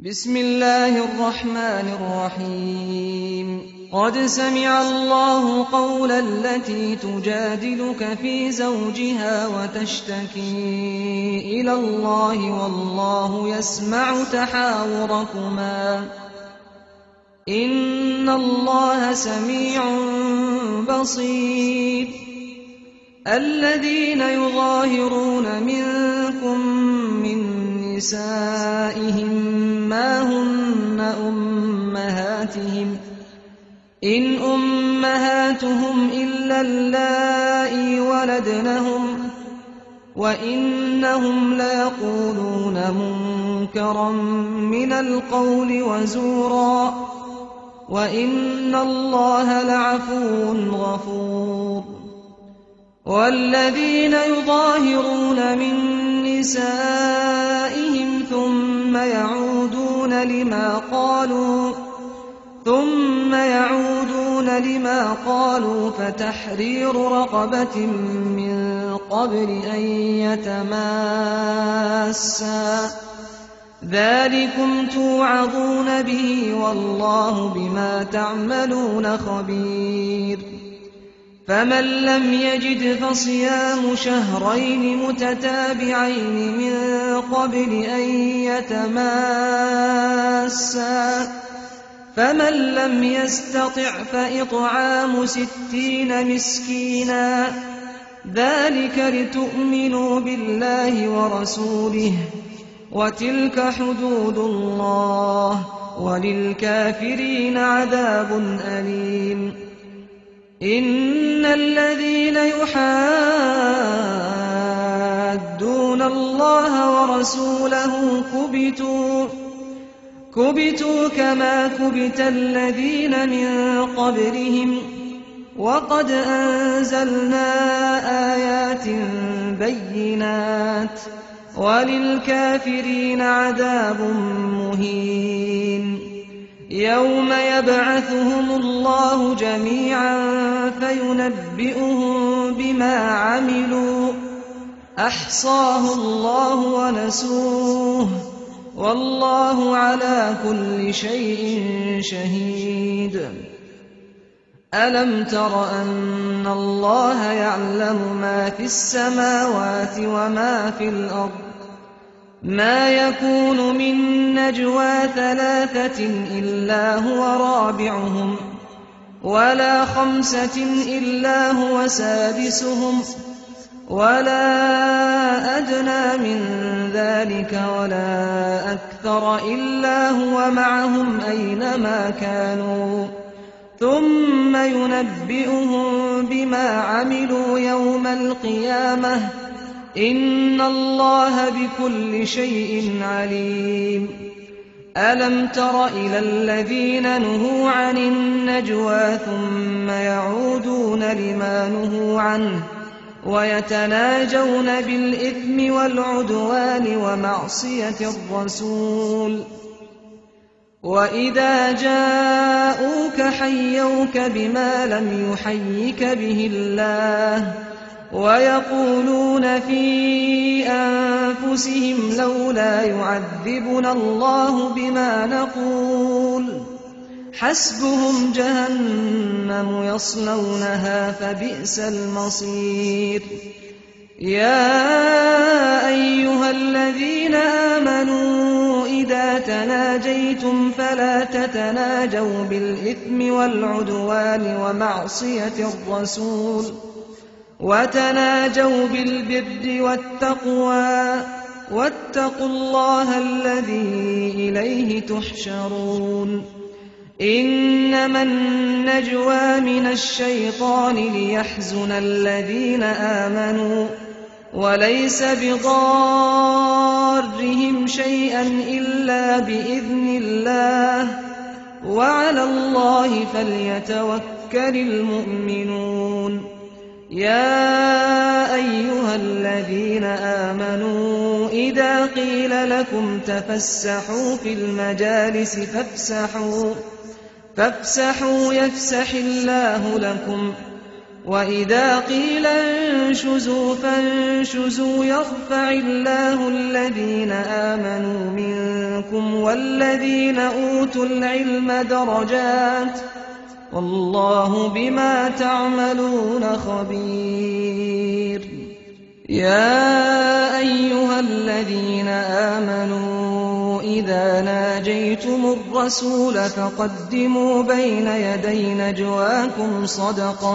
بسم الله الرحمن الرحيم قد سمع الله قول التي تجادلك في زوجها وتشتكي إلى الله والله يسمع تحاوركما إن الله سميع بصير الذين يظاهرون منكم من نسائهم ما هن أمهاتهم إن أمهاتهم إلا اللائي ولدنهم وإنهم ليقولون منكرا من القول وزورا وإن الله لعفو غفور والذين يظاهرون من نسائهم ثم يعودون لما قالوا فتحرير رقبة من قبل أن يتماسا ذلكم توعظون به والله بما تعملون خبير فمن لم يجد فصيام شهرين متتابعين من قبل أن يتماسا فمن لم يستطع فإطعام 60 مسكينا ذلك لتؤمنوا بالله ورسوله وتلك حدود الله وللكافرين عذاب أليم إن الذين يحادون الله ورسوله كبتوا كما كبت الذين من قبلهم وقد أنزلنا آيات بينات وللكافرين عذاب مهين يوم يبعثهم الله جميعا فينبئهم بما عملوا أحصاه الله ونسوه والله على كل شيء شهيد ألم تر أن الله يعلم ما في السماوات وما في الأرض ما يكون من نجوى 3 إلا هو رابعهم ولا 5 إلا هو سادسهم ولا أدنى من ذلك ولا أكثر إلا هو معهم أينما كانوا ثم ينبئهم بما عملوا يوم القيامة إن الله بكل شيء عليم ألم تر إلى الذين نهوا عن النجوى ثم يعودون لما نهوا عنه ويتناجون بالإثم والعدوان ومعصية الرسول وإذا جاءوك حيوك بما لم يحيك به الله ويقولون في أنفسهم لولا يعذبنا الله بما نقول حسبهم جهنم يصلونها فبئس المصير يا أيها الذين آمنوا إذا تناجيتم فلا تتناجوا بالإثم والعدوان ومعصية الرسول وتناجوا بالبر والتقوى واتقوا الله الذي إليه تحشرون إنما النجوى من الشيطان ليحزن الذين آمنوا وليس بضارهم شيئا إلا بإذن الله وعلى الله فليتوكل المؤمنون يا أيها الذين آمنوا إذا قيل لكم تفسحوا في المجالس فافسحوا يفسح الله لكم وإذا قيل انشزوا فانشزوا يرفع الله الذين آمنوا منكم والذين أوتوا العلم درجات والله بما تعملون خبير. يا أيها الذين آمنوا إذا ناجيتم الرسول فقدموا بين يدي نجواكم صدقة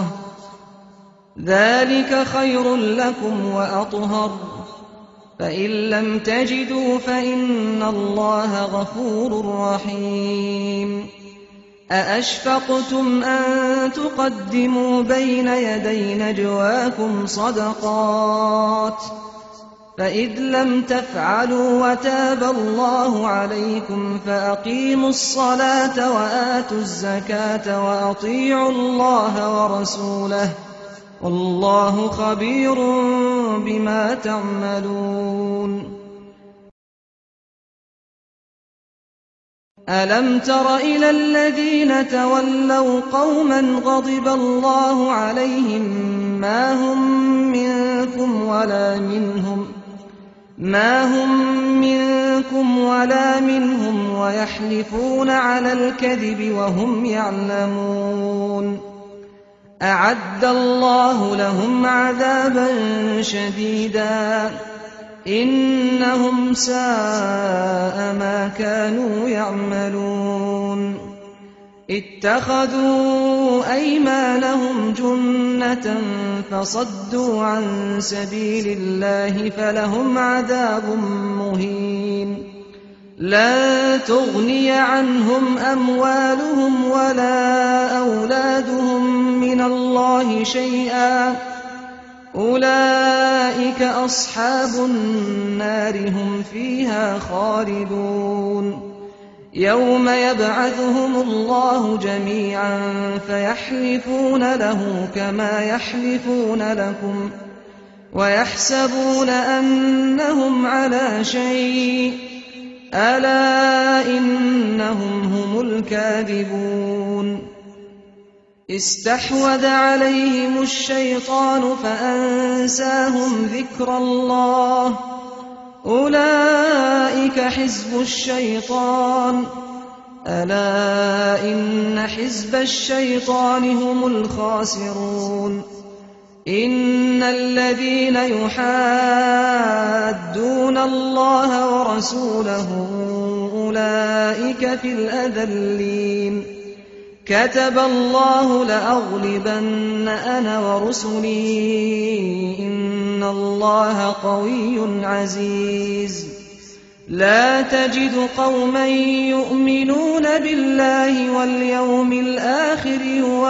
ذلك خير لكم وأطهر فإن لم تجدوا فإن الله غفور رحيم. أأشفقتم أن تقدموا بين يدي نجواكم صدقات فإذ لم تفعلوا وتاب الله عليكم فأقيموا الصلاة وآتوا الزكاة وأطيعوا الله ورسوله والله خبير بما تعملون. ألم تر إلى الذين تولوا قوما غضب الله عليهم ما هم منكم ولا منهم ويحلفون على الكذب وهم يعلمون. أعد الله لهم عذابا شديدا إنهم ساء ما كانوا يعملون. اتخذوا أيمانهم جنة فصدوا عن سبيل الله فلهم عذاب مهين. لن تغني عنهم أموالهم ولا أولادهم من الله شيئا أولئك أصحاب النار هم فيها خالدون. يوم يبعثهم الله جميعا فيحلفون له كما يحلفون لكم ويحسبون أنهم على شيء ألا إنهم هم الكاذبون. استحوذ عليهم الشيطان فأنساهم ذكر الله أولئك حزب الشيطان ألا إن حزب الشيطان هم الخاسرون. إن الذين يحادون الله ورسوله أولئك في الأذلين. كتب الله لأغلبن أنا ورسلي إن الله قوي عزيز. لا تجد قوما يؤمنون بالله واليوم الآخر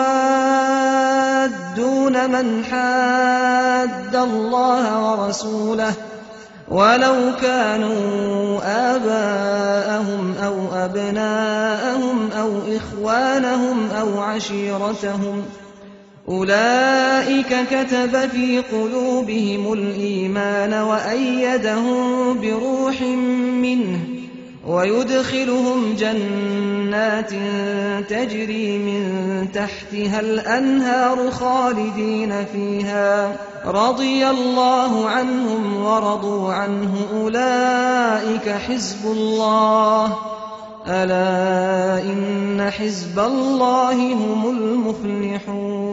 يوادون من حاد الله ورسوله ولو كانوا آباءهم أو أبناءهم أو إخوانهم أو عشيرتهم أولئك كتب في قلوبهم الإيمان وأيدهم بروح منه ويدخلهم جنات تجري من تحتها الأنهار خالدين فيها رضي الله عنهم ورضوا عنه أولئك حزب الله ألا إن حزب الله هم المفلحون.